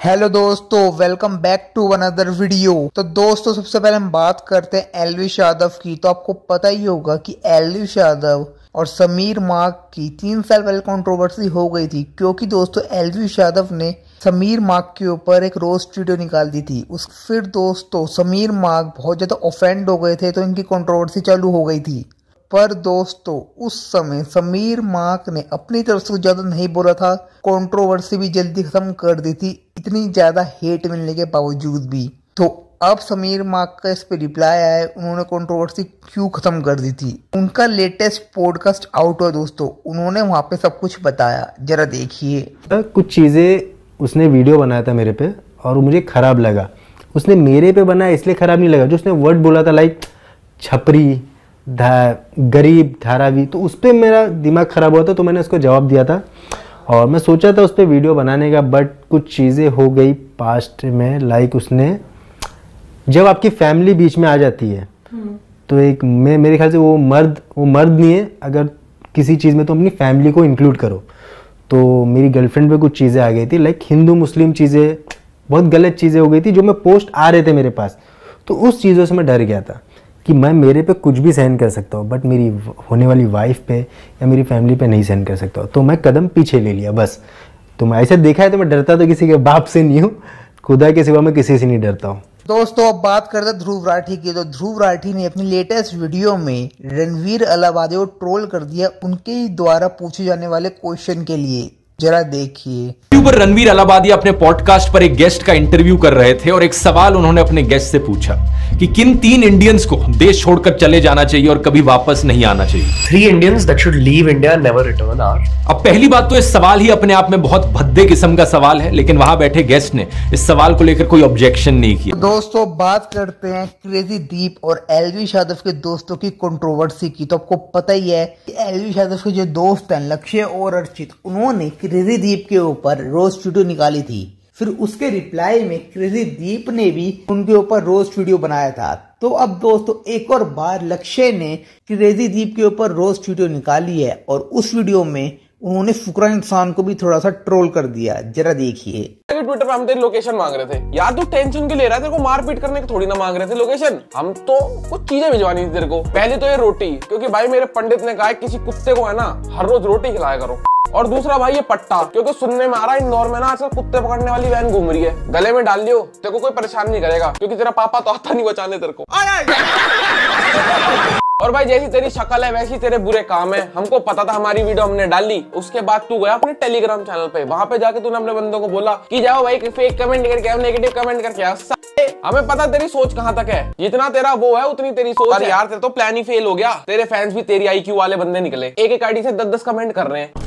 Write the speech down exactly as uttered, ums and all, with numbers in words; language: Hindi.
हेलो दोस्तों, welcome back to another video. तो दोस्तों सबसे पहले हम बात करते हैं एल्विश यादव की। तो आपको पता ही होगा कि एल्विश यादव और समीर मार्क की तीन साल पहले कंट्रोवर्सी हो गई थी, क्योंकि दोस्तों एल्विश यादव ने समीर मार्क के ऊपर एक रोस्ट वीडियो निकाल दी थी। उस फिर दोस्तों समीर मार्क बहुत ज्यादा ऑफेंड हो गए थे, तो इनकी कंट्रोवर्सी चालू हो गई थी। पर दोस्तों उस समय समीर मार्क ने अपनी तरफ से ज्यादा नहीं बोला था, कंट्रोवर्सी भी जल्दी खत्म कर दी थी, इतनी ज्यादा हेट मिलने के बावजूद भी। तो अब समीर मार्क का इस पे रिप्लाई आया है, उन्होंने कंट्रोवर्सी क्यों खत्म कर दी थी। उनका लेटेस्ट पॉडकास्ट आउट हुआ दोस्तों, उन्होंने वहां पे सब कुछ बताया, जरा देखिए। कुछ चीजें उसने वीडियो बनाया था मेरे पे और मुझे खराब लगा। उसने मेरे पे बनाया इसलिए खराब नहीं लगा, जो उसने वर्ड बोला था लाइक छपरी, धा, गरीब, धारावी, तो उस पर मेरा दिमाग ख़राब हुआ था, तो मैंने उसको जवाब दिया था और मैं सोचा था उस पर वीडियो बनाने का। बट कुछ चीज़ें हो गई पास्ट में, लाइक उसने जब आपकी फैमिली बीच में आ जाती है तो एक मैं मेरे ख्याल से वो मर्द वो मर्द नहीं है। अगर किसी चीज़ में तो अपनी फैमिली को इंक्लूड करो। तो मेरी गर्लफ्रेंड पे कुछ चीज़ें आ गई थी, लाइक हिंदू मुस्लिम चीज़ें, बहुत गलत चीज़ें हो गई थी जो मैं पोस्ट आ रहे थे मेरे पास। तो उस चीज़ों से मैं डर गया था कि मैं मेरे पे कुछ भी सहन कर सकता हूँ, बट मेरी होने वाली वाइफ पे या मेरी फैमिली पे नहीं सहन कर सकता हूँ। तो मैं कदम पीछे ले लिया बस। तो मैं ऐसे देखा है तो मैं डरता तो किसी के बाप से नहीं हूँ, खुदा के सिवा मैं किसी से नहीं डरता हूँ। दोस्तों अब बात करते हैं ध्रुव राठी की। तो ध्रुव राठी ने अपनी लेटेस्ट वीडियो में रणवीर अलाहाबादी को ट्रोल कर दिया, उनके द्वारा पूछे जाने वाले क्वेश्चन के लिए। जरा देखिए। यूट्यूबर रणवीर अलाहाबादी अपने पॉडकास्ट पर एक गेस्ट का इंटरव्यू कर रहे थे और एक सवाल उन्होंने अपने गेस्ट से पूछा कि किन तीन इंडियंस को देश छोड़कर चले जाना चाहिए और कभी वापस नहीं आना चाहिए। Three Indians that should leave India and never return are। अब पहली बात तो इस सवाल ही अपने आप में बहुत भद्दे किस्म का सवाल है, लेकिन वहां बैठे गेस्ट ने इस सवाल को लेकर कोई ऑब्जेक्शन नहीं किया। दोस्तों बात करते हैं क्रेजी दीप और एल्विश यादव के दोस्तों की कंट्रोवर्सी की। तो आपको पता ही है कि एल्विश यादव के जो दोस्त हैं लक्ष्य और अर्चित, उन्होंने क्रेजी दीप के ऊपर रोस्ट वीडियो निकाली थी। फिर उसके रिप्लाई में क्रेजी दीप ने भी उनके ऊपर रोस्ट वीडियो बनाया था। तो अब दोस्तों एक और बार लक्ष्य ने क्रेजी दीप के ऊपर रोस्ट वीडियो निकाली है और उस वीडियो में उन्होंने फुकरा इंसान को भी थोड़ा सा ट्रोल कर दिया। जरा देखिए। ट्विटर पे हम तेरी लोकेशन मांग रहे थे यार, तू टेंशन क्यों ले रहा है? तेरे को मारपीट करने की थोड़ी ना मांग रहे थे लोकेशन, हम तो कुछ चीजें भिजवानी थी तेरे को। पहले तो ये रोटी, क्योंकि भाई मेरे पंडित ने कहा किसी कुत्ते को है ना हर रोज रोटी खिलाया करो। और दूसरा भाई ये पट्टा, क्योंकि सुनने में आ रहा है इंदौर में ना आजकल कुत्ते पकड़ने वाली वैन घूम रही है, गले में डाल लियो, तेरे को कोई परेशान नहीं करेगा, क्योंकि तेरा पापा तो आता नहीं बचाने तेरे को। और भाई जैसी तेरी शक्ल है वैसी तेरे बुरे काम है, हमको पता था, हमारी वीडियो हमने डाली। उसके बाद तू गया अपने टेलीग्राम चैनल पे, वहां पे जाके तूने अपने बंदों को बोला कि जाओ भाई फेक कमेंट करके आओ, नेगेटिव कमेंट करके आओ। हमें पता तेरी सोच कहां तक है, जितना तेरा वो है उतनी तेरी सोच है। यार तेरा तो प्लान ही फेल हो गया, तेरे फैंस भी तेरी आईक्यू वाले बंदे निकले, एक एक आईडी से दस दस कमेंट कर रहे हैं।